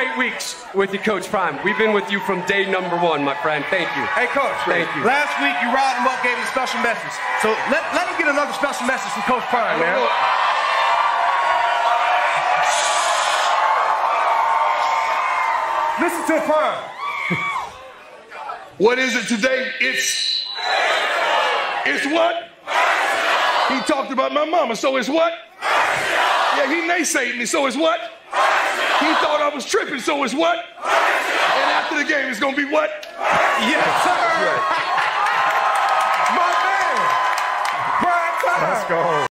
great weeks with you, Coach Prime. We've been with you from day number one, my friend. Thank you. Hey, Coach. Thank you. Last week, you riled him up, gave him a special message. So let him get another special message from Coach Prime, man. Listen to Prime. What is it today? It's what? He talked about my mama, so it's what? Yeah, he naysayed me, so it's what? He thought I was tripping, so it's what? And after the game, it's gonna be what? Yes, sir. My man. Prime time. Let's go.